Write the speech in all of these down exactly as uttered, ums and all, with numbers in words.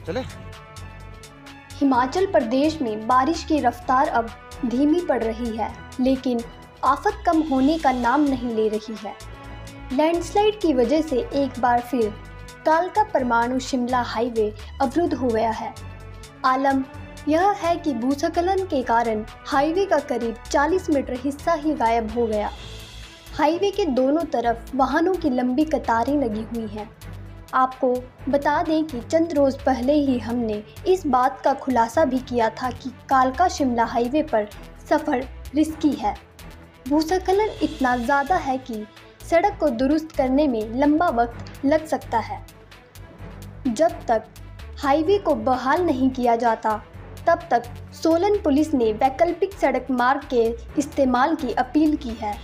चले। हिमाचल प्रदेश में बारिश की रफ्तार अब धीमी पड़ रही है, लेकिन आफत कम होने का नाम नहीं ले रही है। लैंडस्लाइड की वजह से एक बार फिर कालका परमाणु शिमला हाईवे अवरुद्ध हो गया है। आलम यह है कि भूस्खलन के कारण हाईवे का करीब चालीस मीटर हिस्सा ही गायब हो गया। हाईवे के दोनों तरफ वाहनों की लंबी कतारें लगी हुई हैं। आपको बता दें कि चंद रोज़ पहले ही हमने इस बात का खुलासा भी किया था कि कालका शिमला हाईवे पर सफ़र रिस्की है। भूस्खलन इतना ज़्यादा है कि सड़क को दुरुस्त करने में लंबा वक्त लग सकता है। जब तक हाईवे को बहाल नहीं किया जाता, तब तक सोलन पुलिस ने वैकल्पिक सड़क मार्ग के इस्तेमाल की अपील की है।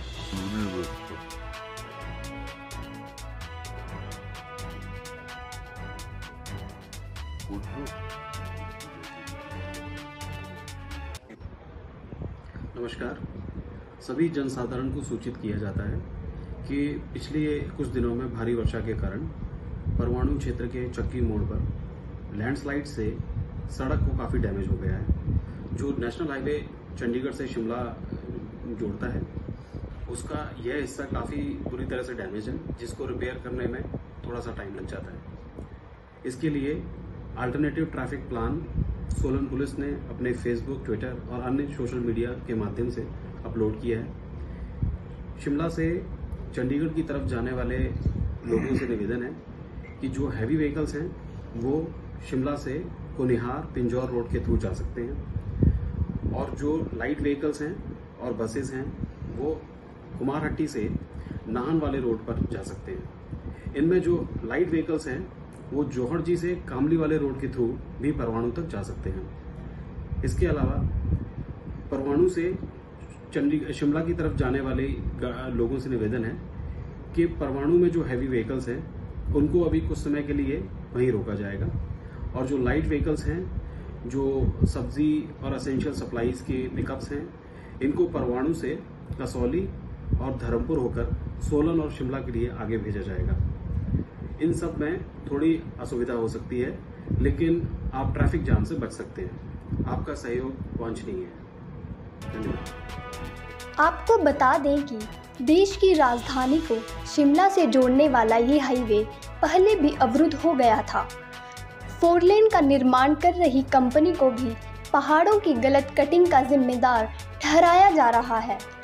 नमस्कार। सभी जनसाधारण को सूचित किया जाता है कि पिछले कुछ दिनों में भारी वर्षा के कारण परमाणु क्षेत्र के चक्की मोड़ पर लैंडस्लाइड से सड़क को काफ़ी डैमेज हो गया है। जो नेशनल हाईवे चंडीगढ़ से शिमला जोड़ता है, उसका यह हिस्सा काफ़ी बुरी तरह से डैमेज है, जिसको रिपेयर करने में थोड़ा सा टाइम लग जाता है। इसके लिए alternative traffic plan Solan police ने अपने फेसबुक, ट्विटर और अन्य सोशल मीडिया के माध्यम से अपलोड किया है। शिमला से चंडीगढ़ की तरफ जाने वाले लोगों से निवेदन है कि जो हैवी व्हीकल्स हैं वो शिमला से कुनिहार पिंजौर रोड के थ्रू जा सकते हैं, और जो लाइट व्हीकल्स हैं और बसेस हैं वो कुमारहट्टी से नाहन वाले रोड पर जा सकते हैं। इनमें जो लाइट व्हीकल्स हैं वो जोहड़जी से कामली वाले रोड के थ्रू भी परवाणु तक जा सकते हैं। इसके अलावा परवाणु से चंडीगढ़ शिमला की तरफ जाने वाले लोगों से निवेदन है कि परवाणु में जो हैवी व्हीकल्स हैं उनको अभी कुछ समय के लिए वहीं रोका जाएगा, और जो लाइट व्हीकल्स हैं, जो सब्जी और असेंशियल सप्लाईज के पिकअप्स हैं, इनको परवाणु से कसौली और धर्मपुर होकर सोलन और शिमला के लिए आगे भेजा जाएगा। इन सब में थोड़ी असुविधा हो सकती है, लेकिन आप ट्रैफिक जाम से बच सकते हैं। आपका सहयोग वांछनीय है। धन्यवाद। आपको बता दें कि देश की राजधानी को शिमला से जोड़ने वाला ये हाईवे पहले भी अवरुद्ध हो गया था। फोर लेन का निर्माण कर रही कंपनी को भी पहाड़ों की गलत कटिंग का जिम्मेदार ठहराया जा रहा है।